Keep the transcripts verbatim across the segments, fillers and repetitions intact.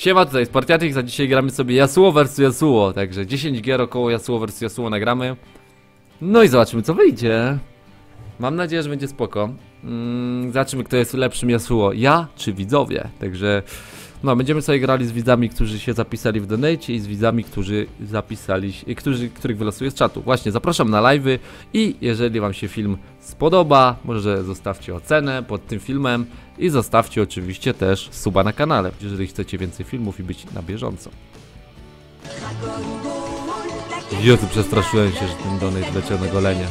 Siema, tutaj Spartiatik, za dzisiaj gramy sobie Yasuo versus Yasuo. Także dziesięć gier około Yasuo versus Yasuo nagramy. No i zobaczymy, co wyjdzie. Mam nadzieję, że będzie spoko. mm, Zobaczymy, kto jest lepszym Yasuo, ja czy widzowie. Także no, będziemy sobie grali z widzami, którzy się zapisali w donate i z widzami, którzy zapisali się, którzy, których wylosuję z czatu. Właśnie, zapraszam na live'y i jeżeli wam się film spodoba, może zostawcie ocenę pod tym filmem i zostawcie oczywiście też suba na kanale, jeżeli chcecie więcej filmów i być na bieżąco. Jezu, przestraszyłem się, że ten donate leciał na golenie.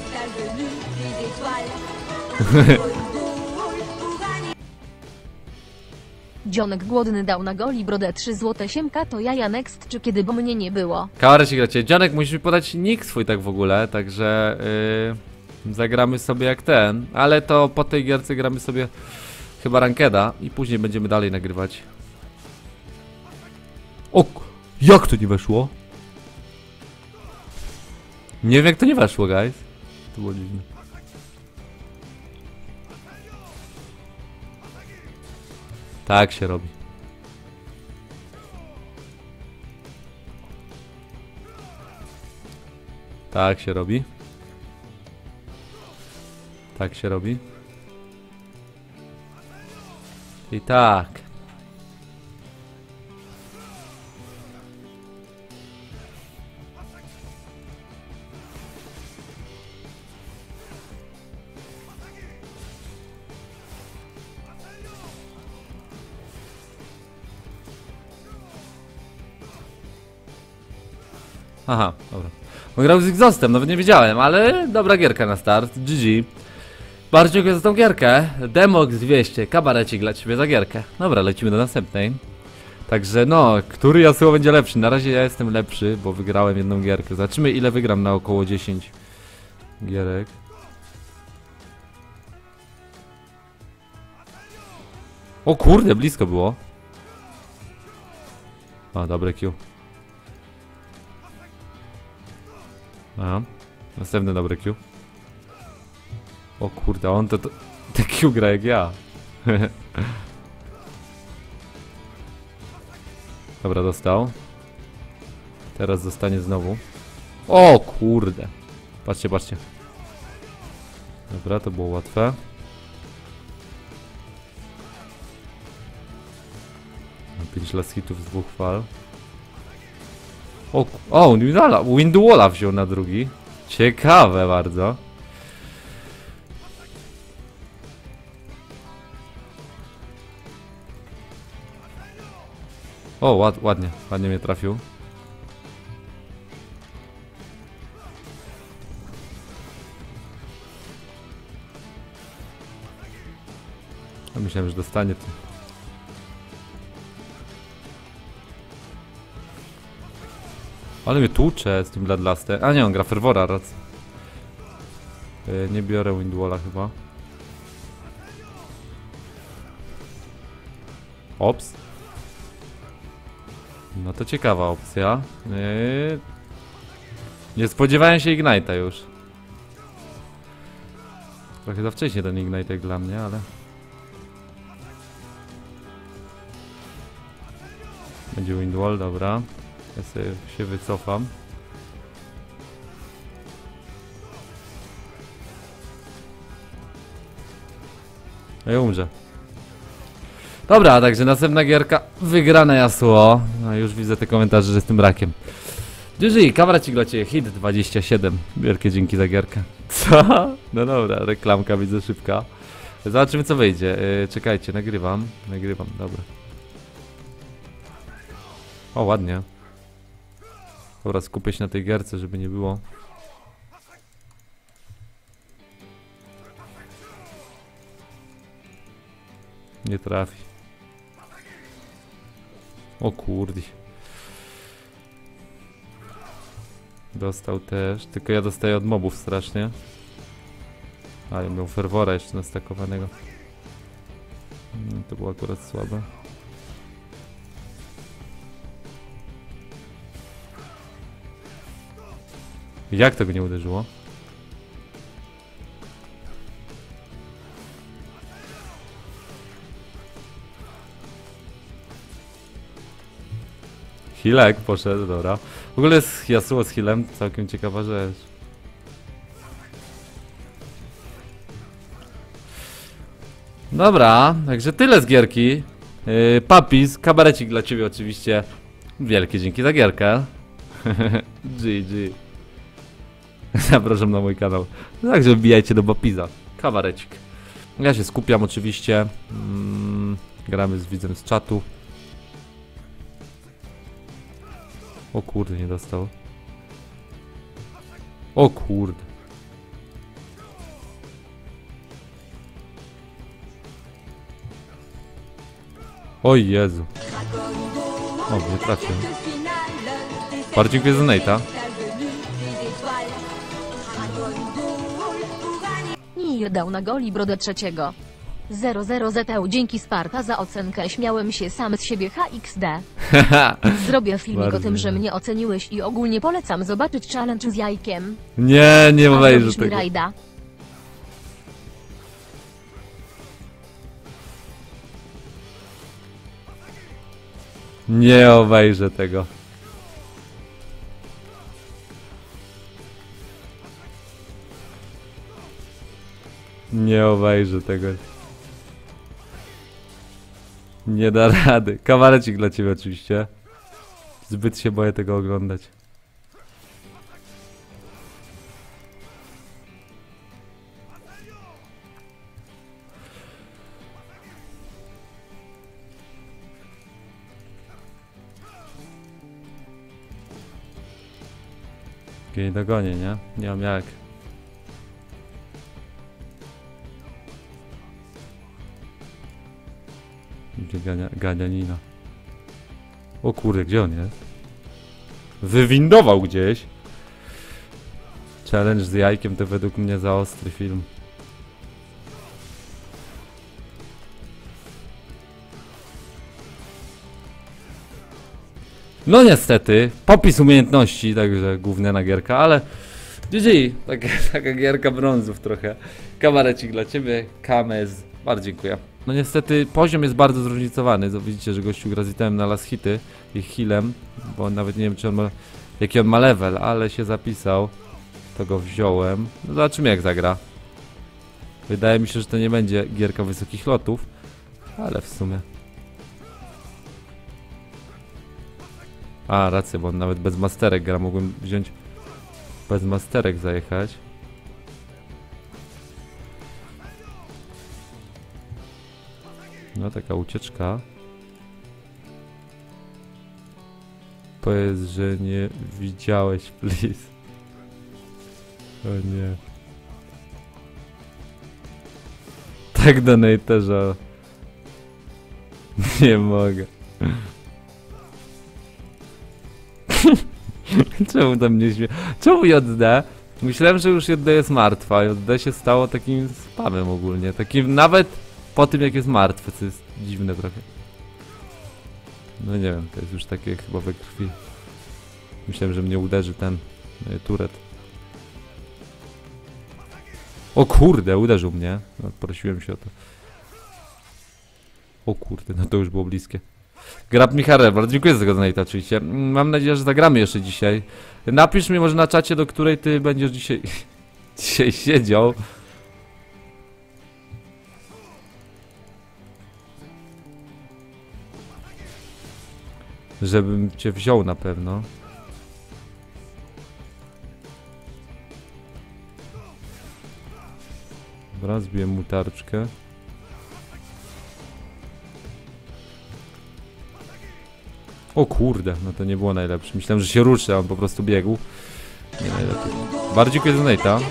Dzionek głodny dał na goli brodę trzy złote siemka, to jaja next, czy kiedy bo mnie nie było. Kawarę się gracie. Dzionek, musisz mi podać nick swój tak w ogóle, także yy, zagramy sobie jak ten, ale to po tej gierce gramy sobie chyba rankeda i później będziemy dalej nagrywać. O, jak to nie weszło? Nie wiem, jak to nie weszło, guys. To było dziwne. Tak się robi. Tak się robi. Tak się robi. I tak. Aha, dobra. On grał z Exhaustem, nawet nie wiedziałem, ale dobra gierka na start, G G. Bardzo dziękuję za tą gierkę. Demox dwieście, kabarecik dla ciebie za gierkę. Dobra, lecimy do następnej. Także no, który Yasuo będzie lepszy? Na razie ja jestem lepszy, bo wygrałem jedną gierkę. Zobaczymy, ile wygram na około dziesięć gierek. O kurde, blisko było. O, dobre Q. Aha, następne dobre Q. O kurde, on to, to, to Q gra jak ja. Dobra, dostał. Teraz zostanie znowu. O kurde. Patrzcie, patrzcie. Dobra, to było łatwe. pięć last hitów z dwóch fal. O, o Windwalla, Windwalla wziął na drugi. Ciekawe bardzo. O, ład, ładnie, ładnie mnie trafił. Ja myślałem, że dostanie to. Ale mnie tłucze z tym Bloodlustem. A nie, on gra Fervora, racja. Yy, nie biorę Windwalla chyba. Ops. No to ciekawa opcja. Yy... Nie spodziewałem się Ignite'a już. Trochę za wcześnie ten Ignite jak dla mnie, ale... Będzie Windwall, dobra. Ja sobie się wycofam. A ja umrze. Dobra, także następna gierka wygrana Yasuo. No już widzę te komentarze, że jestem rakiem. G G, kameracik dla ciebie, hit dwadzieścia siedem. Wielkie dzięki za gierkę. Co? No dobra, reklamka widzę szybka. Zobaczymy, co wyjdzie. Yy, czekajcie, nagrywam. Nagrywam, dobra. O, ładnie. Dobra, skupię się na tej gierce, żeby nie było. Nie trafi. O kurde. Dostał też, tylko ja dostaję od mobów strasznie. Ale miał Fervora jeszcze nastakowanego. To było akurat słabe. Jak tego nie uderzyło? Healek poszedł, dobra. W ogóle jest Yasuo z healem, całkiem ciekawa rzecz. Dobra, także tyle z gierki. Yy, Papis, kabarecik dla ciebie oczywiście. Wielkie dzięki za gierkę. G G. Zapraszam na mój kanał. Także wbijajcie do Papisa. Kabarecik. Ja się skupiam oczywiście. Mm, gramy z widzem z czatu. O kurde, nie dostał. O kurde. O Jezu. O, nie trafię. Bardzo dziękuję za Nate'a. I dał na goli brodę trzeciego. zero zero Z E U dzięki Sparta za ocenkę. Śmiałem się sam z siebie H X D. Zrobię filmik Bardzo o tym, że mnie oceniłeś i ogólnie polecam zobaczyć challenge z jajkiem. Nie, nie A obejrzę zrobisz mi tego. rajda. Nie obejrzę tego. Nie obejrzę tego. Nie da rady. Kawarecik dla ciebie oczywiście. Zbyt się boję tego oglądać. Nie dogonię, nie? Nie mam jak. Gdzie gania, ganianina? O kurde, gdzie on jest? Wywindował gdzieś. Challenge z jajkiem to według mnie za ostry film. No niestety, popis umiejętności, także główna gierka, ale G G, taka, taka gierka brązów trochę. Kabarecik dla ciebie, Kamez, bardzo dziękuję. No niestety poziom jest bardzo zróżnicowany, widzicie, że gościu gra z itemem na last hity i healem, bo nawet nie wiem, czy on ma, jaki on ma level, ale się zapisał, to go wziąłem. No zobaczymy, jak zagra. Wydaje mi się, że to nie będzie gierka wysokich lotów, ale w sumie. A, rację, bo on nawet bez masterek gra, mogłem wziąć bez masterek zajechać. No taka ucieczka. Powiedz, że nie widziałeś, please. O nie. Tak donate, że nie mogę. Czemu tam nie śmie... Czemu J D? Myślałem, że już J D jest martwa. J D się stało takim spamem ogólnie. Takim nawet po tym, jak jest martwy, co jest dziwne trochę. No nie wiem, to jest już takie chyba we krwi. Myślałem, że mnie uderzy ten y, turet. O kurde, uderzył mnie. No, prosiłem się o to. O kurde, no to już było bliskie. Grab Michał, bardzo dziękuję za tego donate'a oczywiście. Mam nadzieję, że zagramy jeszcze dzisiaj. Napisz mi może na czacie, do której ty będziesz dzisiaj dzisiaj siedział. Żebym cię wziął na pewno. Dobra, zbiję mu tarczkę. O kurde, no to nie było najlepsze. Myślałem, że się ruszy, a on po prostu biegł. Nie najlepiej. Bardzo dziękuję za donate'a.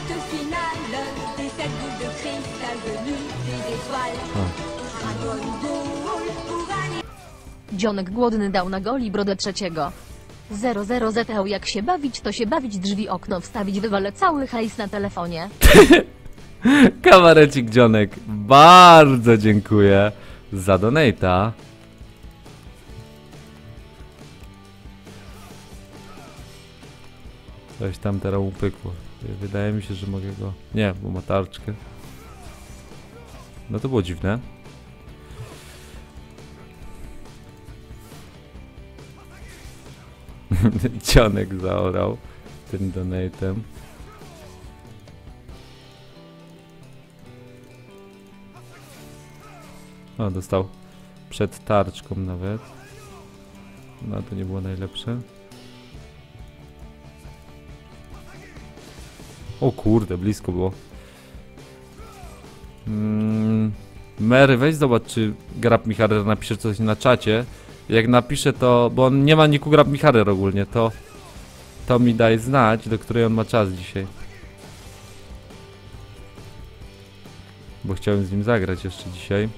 Dzionek głodny dał na goli brodę trzeciego. zero zero Z E U jak się bawić, to się bawić, drzwi okno wstawić, wywalę cały hajs na telefonie. Kawarecik Dzionek, bardzo dziękuję za donate'a. Coś tam teraz upykło. Wydaje mi się, że mogę go... Nie, bo ma tarczkę. No to było dziwne. Cionek zaorał tym donatem. O, dostał przed tarczką nawet. No to nie było najlepsze. O kurde, blisko było. Mm, Mary, weź zobacz, czy Grab Micharer napisze coś na czacie. Jak napisze to, bo on nie ma niku Grab Micharer ogólnie, to to mi daj znać, do której on ma czas dzisiaj. Bo chciałem z nim zagrać jeszcze dzisiaj.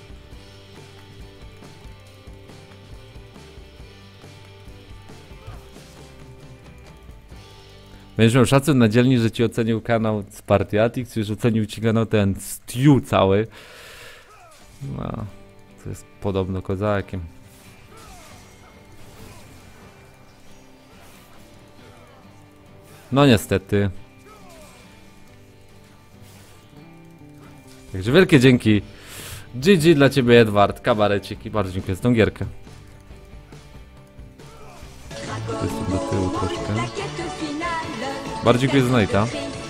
Będziesz miał szacun na dzielni, że ci ocenił kanał Spartiatix, już ocenił ci kanał ten Stew cały. No, to jest podobno kozakiem. No niestety. Także wielkie dzięki. G G dla ciebie, Edward, kabarecik, i bardzo dziękuję za tą gierkę. Jestem do tyłu troszkę. Bardzo dziękuję za Knight'a.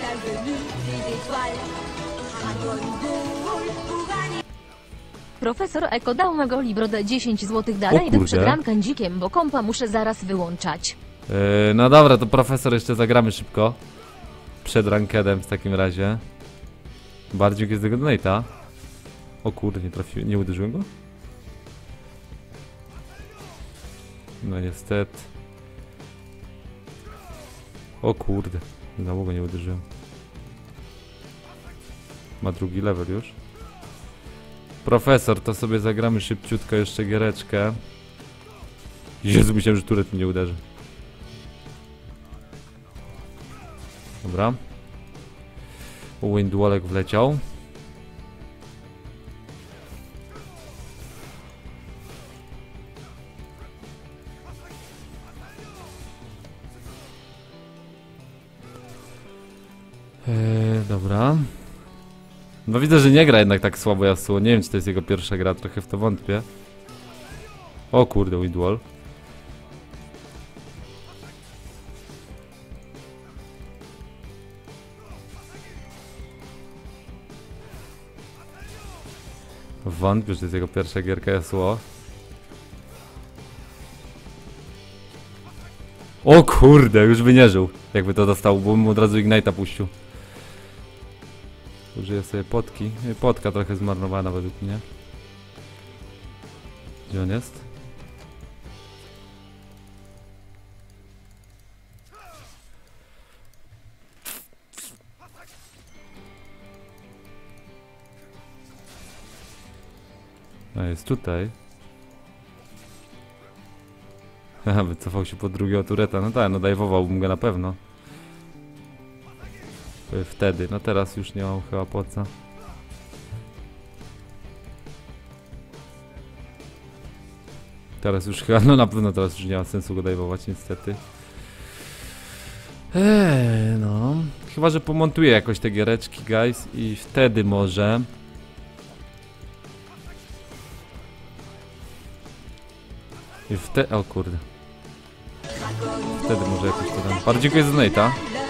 Profesor Eko dał Magoli brodę dziesięć złotych dalej do kurde. przegrankę dzikiem, bo kompa muszę zaraz wyłączać. Yy, no dobra, to profesor jeszcze zagramy szybko. Przed rankedem w takim razie. Bardzo dziękuję za tego donate'a. O kurde, nie trafiłem, nie uderzyłem go? No niestety. O kurde, znowu go nie uderzyłem. Ma drugi level już. Profesor, to sobie zagramy szybciutko jeszcze giereczkę. Jezu, myślałem, że turet mi nie uderzy. Dobra. Windwallek wleciał. Eee, dobra. No widzę, że nie gra jednak tak słabo Yasuo. Nie wiem, czy to jest jego pierwsza gra, trochę w to wątpię. O kurde, Windwall. Wątpię, że to jest jego pierwsza gierka Yasuo. O kurde, już by nie żył, jakby to dostał, bo bym od razu Ignite'a puścił. Użyję sobie potki. Potka trochę zmarnowana według mnie. Gdzie on jest? A jest tutaj. Haha, wycofał się po drugiego tureta. No tak, no dajwowałbym go na pewno. Wtedy, no teraz już nie mam chyba po co. Teraz już chyba, no na pewno teraz już nie ma sensu go dajwować niestety. Eee, no. Chyba, że pomontuję jakoś te giereczki, guys, i wtedy może... I wtedy... O kurde. Wtedy może jakoś to dam. Bardzo dziękuję za Nate'a.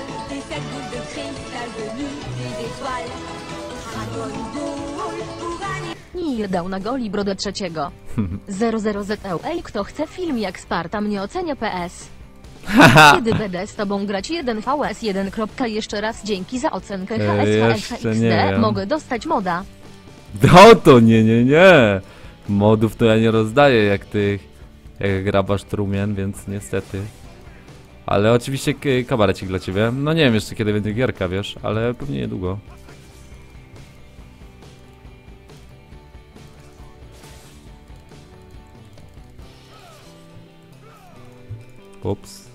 Nil dał na goli brodę trzeciego. zero zero Z E U. Ej, kto chce film jak Sparta mnie ocenia P S? Kiedy będę z tobą grać jeden V S jeden. Jeszcze raz dzięki za ocenkę H S H S X D. Mogę dostać moda. No to nie, nie, nie. Modów to ja nie rozdaję jak tych, jak grabasz trumien, więc niestety. Ale oczywiście kabarecik dla ciebie. No nie wiem jeszcze kiedy będzie gierka, wiesz, ale pewnie niedługo. Ups.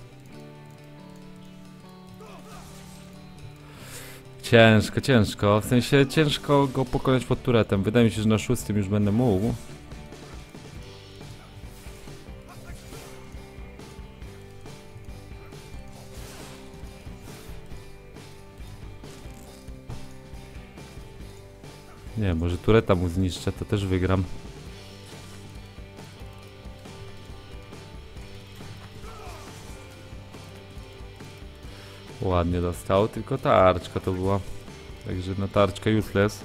Ciężko, ciężko. W sensie ciężko go pokonać pod turetem. Wydaje mi się, że na szóstym już będę mógł. Nie, może tureta mu zniszczę, to też wygram. Ładnie dostał, tylko tarczka to była. Także na tarczkę useless.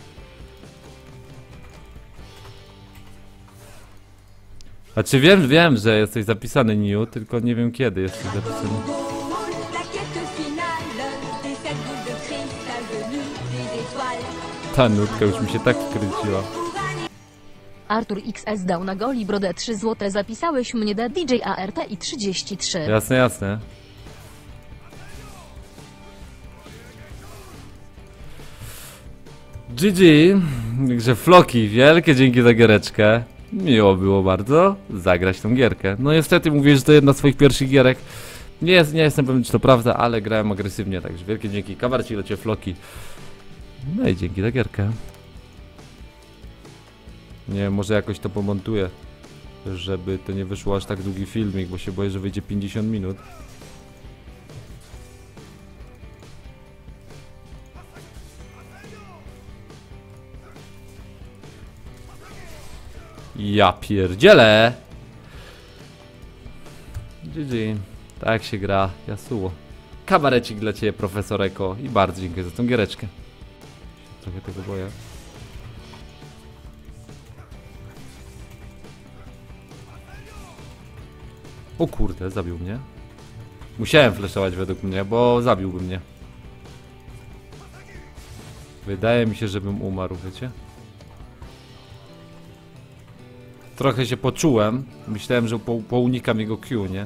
Znaczy wiem, wiem, że jesteś zapisany New, tylko nie wiem kiedy jesteś zapisany. Ta nutka już mi się tak wkręciła. Artur X S dał na goli brodę trzy złote. Zapisałeś mnie do D J A R T i trzydzieści trzy. Jasne, jasne. G G. Także Floki, wielkie dzięki za giereczkę. Miło było bardzo zagrać tą gierkę. No niestety mówię, że to jedna z swoich pierwszych gierek. Nie, jest, nie jestem pewien, czy to prawda, ale grałem agresywnie, także wielkie dzięki. Kawarci lecie Floki. No i dzięki za gierkę. Nie wiem, może jakoś to pomontuję, żeby to nie wyszło aż tak długi filmik, bo się boję, że wyjdzie pięćdziesiąt minut. Ja pierdzielę! G G. Tak się gra Yasuo. Kabarecik dla ciebie, profesor Eko, i bardzo dziękuję za tą giereczkę. Trochę tego boję. O kurde, zabił mnie. Musiałem flashować według mnie, bo zabiłby mnie. Wydaje mi się, żebym umarł, wiecie? Trochę się poczułem. Myślałem, że po, pounikam jego Q, nie?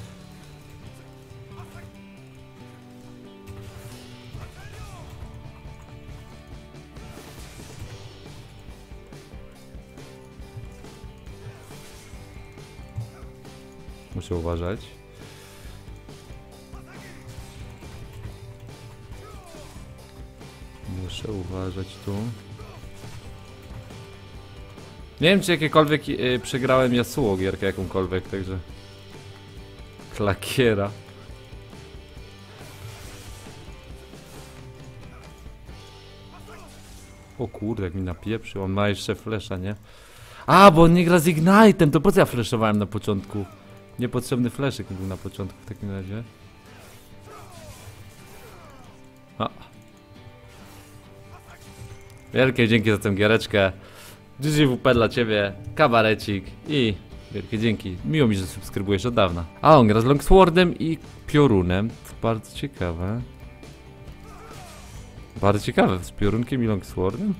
Muszę uważać. Muszę uważać tu. Nie wiem, czy jakiekolwiek yy, przegrałem Yasuo gierkę jakąkolwiek, także... Klakiera. O kurde, jak mi napieprzy, on ma jeszcze flesza, nie? A, bo on nie gra z Ignite'em, to po co ja fleszowałem na początku? Niepotrzebny fleszek był na początku w takim razie. A. Wielkie dzięki za tę giereczkę. G G W P dla ciebie, kabarecik i wielkie dzięki. Miło mi, że subskrybujesz od dawna. A on gra z Longswordem i Piorunem. Bardzo ciekawe. Bardzo ciekawe, z Piorunkiem i Longswordem?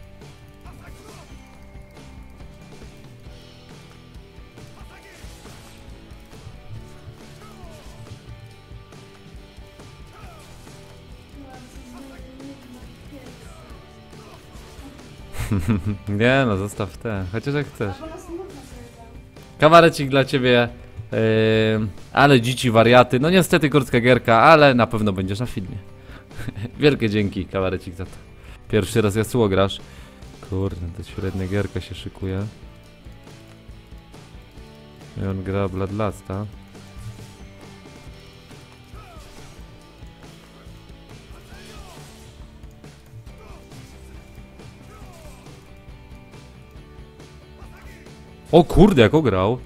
Nie no, zostaw te, chociaż jak chcesz. Kawarecik dla ciebie, yy, ale dzieci wariaty. No niestety krótka gierka, ale na pewno będziesz na filmie. Wielkie dzięki, kawarecik, za to. Pierwszy raz Yasuo grasz. Kurde, to średnia gierka się szykuje. I on gra Bloodlasta. O kurde, jak ograł.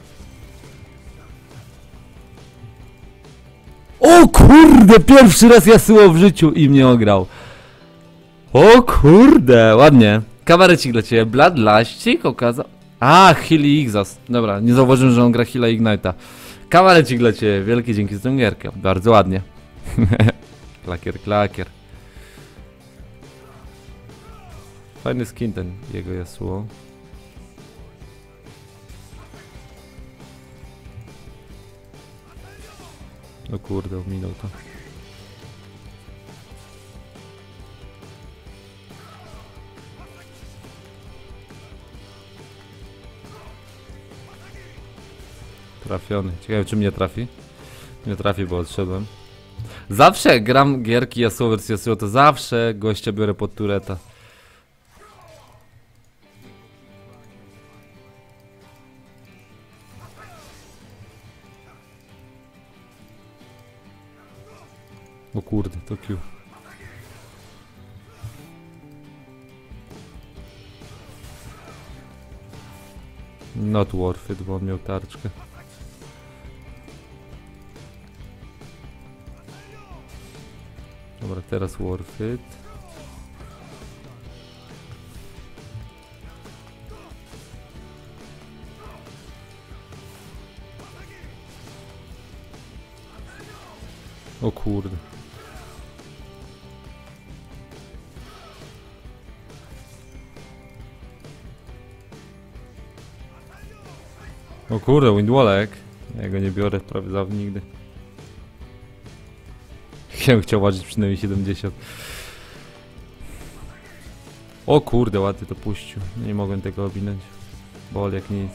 O kurde, pierwszy raz Yasuo w życiu i mnie ograł. O kurde, ładnie. Kabarecik dla ciebie, Bloodlastik okazał. A, Heal i Exhaust. Dobra, nie zauważyłem, że on gra Heala i Ignite'a. Kabarecik dla ciebie, wielkie dzięki za tę gierkę. Bardzo ładnie. Klakier, klakier. Fajny skin ten jego Yasuo. O kurde, ominął to. Trafiony. Ciekawe, czy mnie trafi. Nie trafi, bo odszedłem. Zawsze jak gram gierki Yasuo versus Yasuo, to zawsze gościa biorę pod tureta. O kurde, to Q. Not worth it, bo on miał tarczkę. Dobra, teraz worth it. O kurde. O kurde, windwallek. Ja go nie biorę prawie za nigdy. Ja bym chciał ważyć przynajmniej siedemdziesiąt. O kurde, ładnie to puścił. Nie mogłem tego obinąć. Bol jak nic.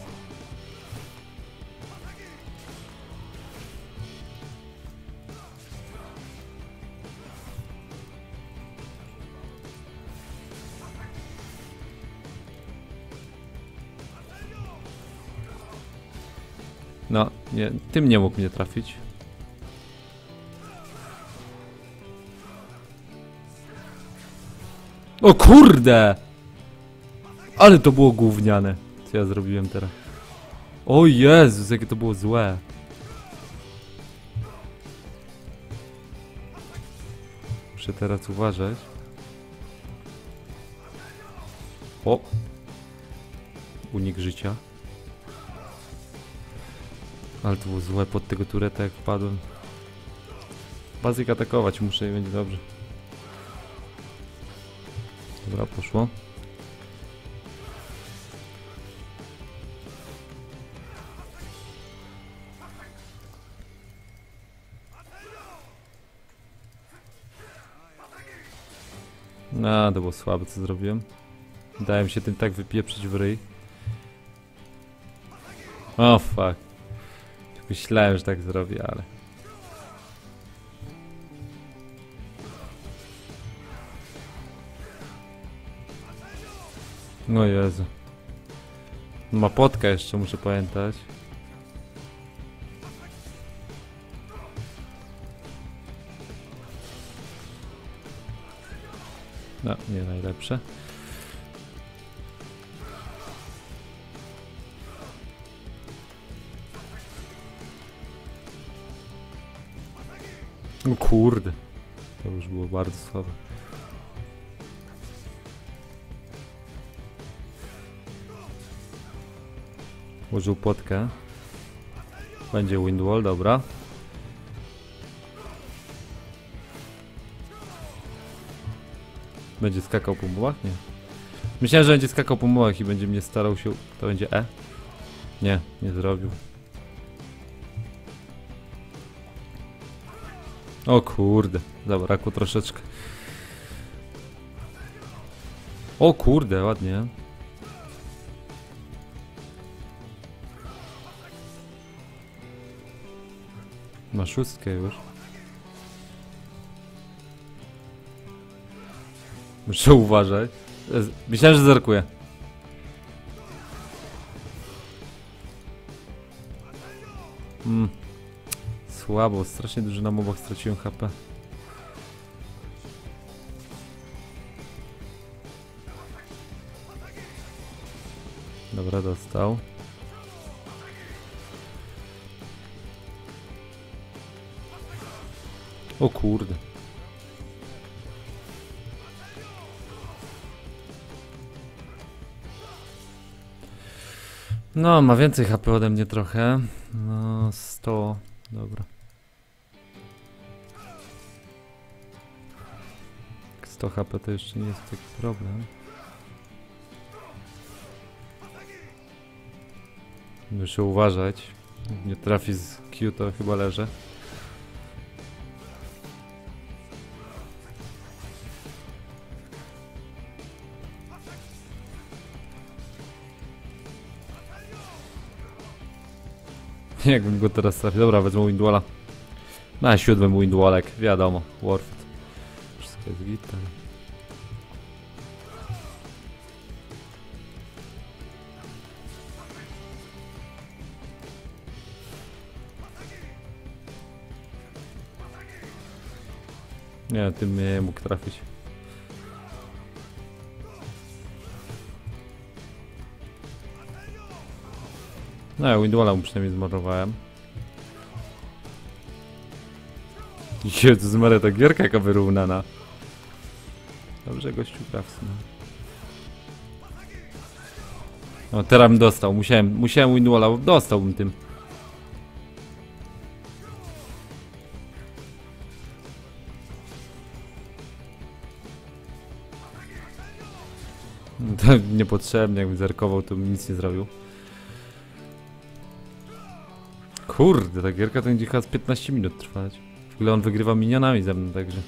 No, nie, tym nie mógł mnie trafić. O kurde! Ale to było gówniane. Co ja zrobiłem teraz? O Jezus, jakie to było złe. Muszę teraz uważać. O! Unik życia. Ale to było złe pod tego tureta jak wpadłem. Bazyk atakować muszę i będzie dobrze. Dobra, poszło. No, to było słabe co zrobiłem. Dałem się tym tak wypieprzyć w ryj. O fuck. Myślałem, że tak zrobię, ale... No Jezu. Ma potka jeszcze, muszę pamiętać. No, nie najlepsze. O kurde. To już było bardzo słabe. Użył potkę. Będzie windwall, dobra. Będzie skakał po mułach? Nie. Myślałem, że będzie skakał po mułach i będzie mnie starał się... To będzie E? Nie, nie zrobił. O kurde, zabrakło troszeczkę. O kurde, ładnie. Ma szóstkę już. Muszę uważać. Myślałem, że zerkuję. Mm. Słabo, strasznie dużo na mobach straciłem H P. Dobra, dostał. O kurde. No, ma więcej H P ode mnie trochę. No, sto. Dobra. sto H P to jeszcze nie jest taki problem. Muszę uważać. Jak nie trafi z Q, to chyba leżę. Jakbym go teraz trafił. Dobra, wezmę windwalla. Na siódmym windwallek, wiadomo. Worth it. Wszystko jest git. Nie, tym nie mógł trafić. No ja windwalla mu przynajmniej zmarnowałem. Jezus Maria, ta gierka jaka wyrównana. Dobrze gościu gra w sumie. No teraz bym dostał, musiałem, musiałem Windwalla, bo dostałbym tym. To niepotrzebnie, jakbym zerkował, to bym nic nie zrobił. Kurde, ta gierka to będzie chyba z piętnaście minut trwać. W ogóle on wygrywa minionami ze mną, także...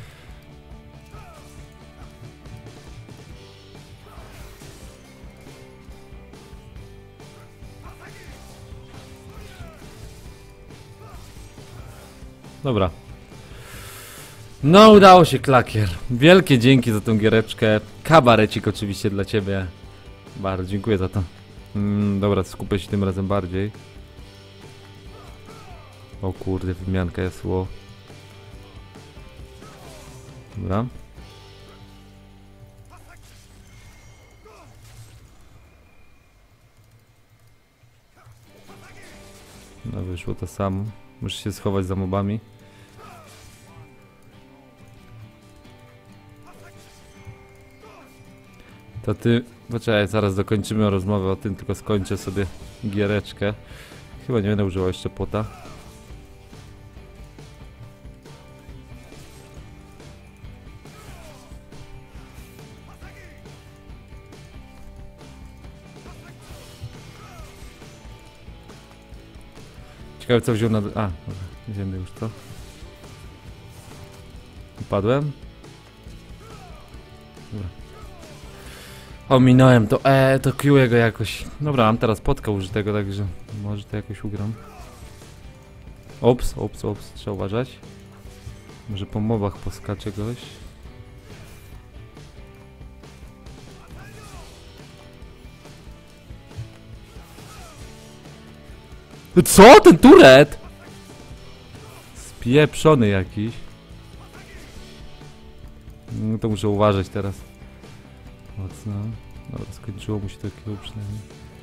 Dobra. No udało się, Klakier. Wielkie dzięki za tą giereczkę. Kabarecik oczywiście dla ciebie. Bardzo dziękuję za to. Mm, dobra, skupię się tym razem bardziej. O kurde, wymianka jasło. Dobra. No wyszło to samo. Muszę się schować za mobami. To ty... Poczekaj, zaraz dokończymy rozmowę o tym, tylko skończę sobie giereczkę. Chyba nie będę używał jeszcze płota. Ciekawe co wziął na... A, dobra, wiemy już to. Upadłem. Dobra. Ominąłem to, e, to Q go jakoś. Dobra, mam teraz podka użytego, także może to jakoś ugram. Ops, ops, ops, trzeba uważać. Może po mobach poskacze goś. Co? Ten turet? Spieprzony jakiś. No to muszę uważać teraz. Mocno. Dobra, skończyło mu się takiego przynajmniej.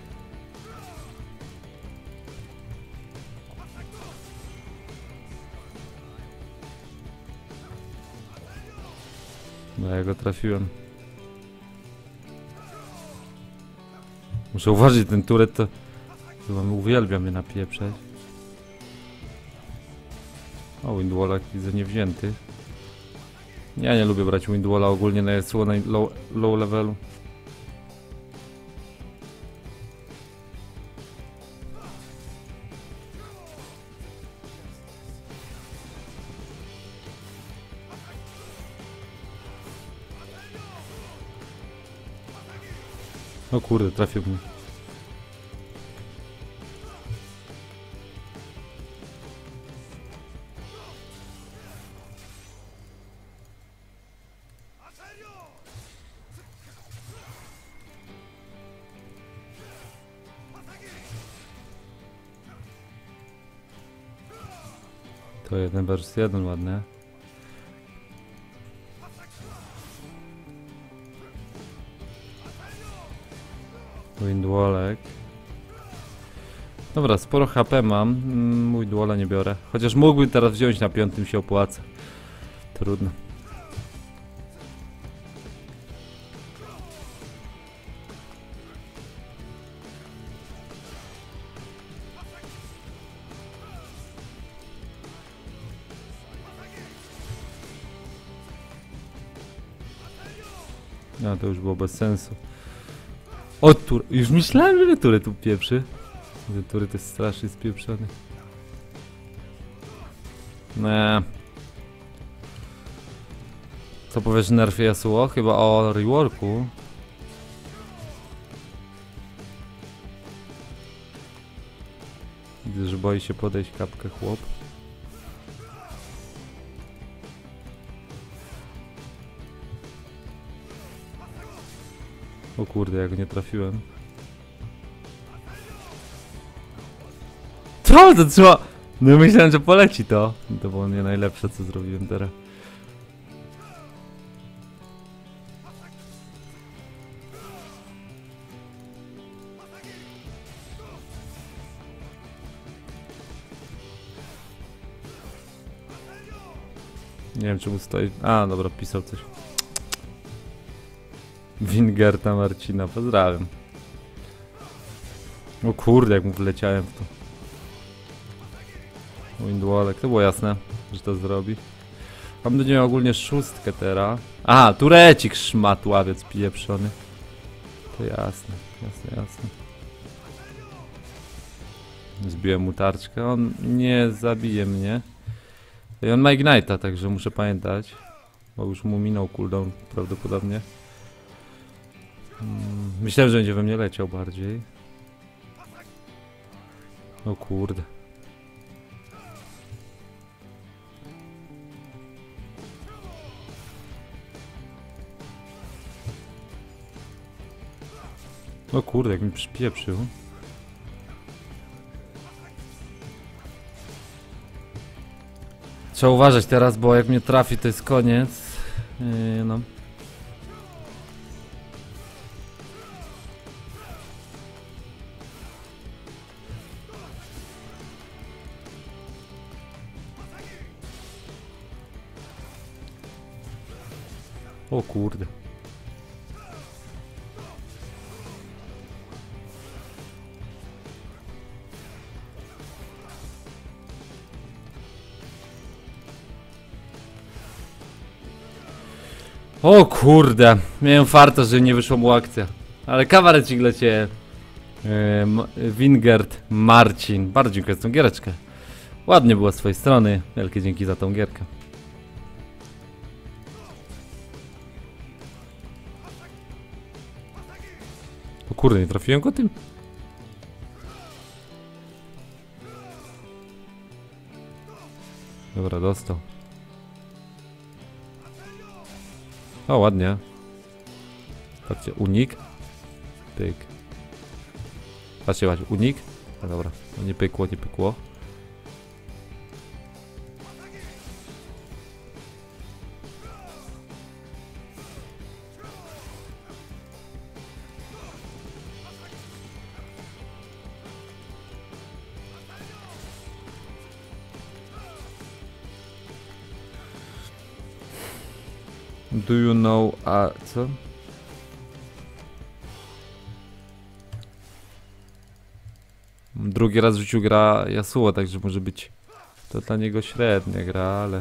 No ja go trafiłem. Muszę uważać, ten turet to... Chyba uwielbia mnie napieprzeć. O, Windwalla widzę niewzięty. Ja nie lubię brać Windwalla ogólnie na Yasuo na low, low levelu. O kurde, trafił mnie. To jeden versus jeden, ładne. Windwallek. Dobra, sporo H P mam. Mm, mój Windwalla nie biorę. Chociaż mógłbym teraz wziąć, na piątym się opłaca. Trudno. No to już było bez sensu. O, tur... Już myślałem, że tury tu pieprzy. Że tury to jest strasznie spieprzony. Nee. Co powiesz, nerfie Yasuo? Chyba o reworku. Widzę, że boi się podejść kapkę chłop. O kurde, ja go nie trafiłem. Co to trzeba? No myślałem, że poleci to. To było nie najlepsze, co zrobiłem teraz. Nie wiem czemu stoi. A, dobra, pisał coś. Wingerta Marcina, pozdrawiam. O kurde, jak mu wleciałem w to. Windwallek, to było jasne, że to zrobi. Mam do niej ogólnie szóstkę teraz. Aha, turecik szmatławiec pieprzony. To jasne, jasne, jasne. Zbiłem mu tarczkę, on nie zabije mnie. I on ma Ignite'a, także muszę pamiętać. Bo już mu minął cooldown prawdopodobnie. Hmm, myślałem, że będzie we mnie leciał bardziej. O kurde. O kurde, jak mi przypieprzył. Trzeba uważać teraz, bo jak mnie trafi, to jest koniec. Yy, no. O kurde. O kurde, miałem farta, że nie wyszła mu akcja. Ale kawarecik dla ciebie. Yy, Wingert Marcin. Bardzo dziękuję za tą giereczkę. Ładnie było z twojej strony. Wielkie dzięki za tą gierkę. O kurde, nie trafiłem go tym? Dobra, dostał. O, ładnie. Patrzcie, unik. Pyk. Patrzcie, patrzcie, unik. No dobra, no nie pykło, nie pykło. Do you know, a co? Drugi raz w życiu gra Yasuo, także może być to dla niego średnia gra, ale...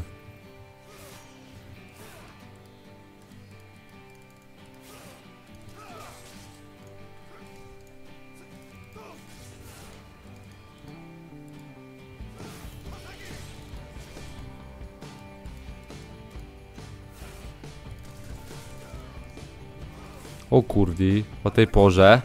O kurdi, o tej porze.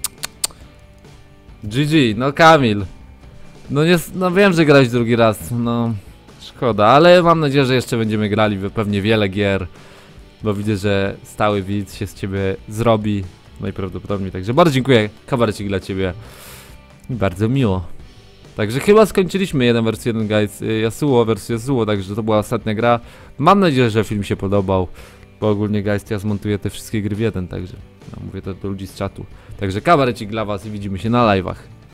G G, no Kamil. No nie, no wiem, że grałeś drugi raz, no szkoda, ale mam nadzieję, że jeszcze będziemy grali pewnie wiele gier. Bo widzę, że stały widz się z ciebie zrobi najprawdopodobniej, także bardzo dziękuję, kabarecik dla ciebie. I bardzo miło. Także chyba skończyliśmy jeden versus jeden, guys, Yasuo versus Yasuo, także to była ostatnia gra. Mam nadzieję, że film się podobał. Bo ogólnie, guys, ja zmontuję te wszystkie gry w jeden, także no, mówię to do ludzi z czatu. Także kabarecik dla was i widzimy się na live'ach.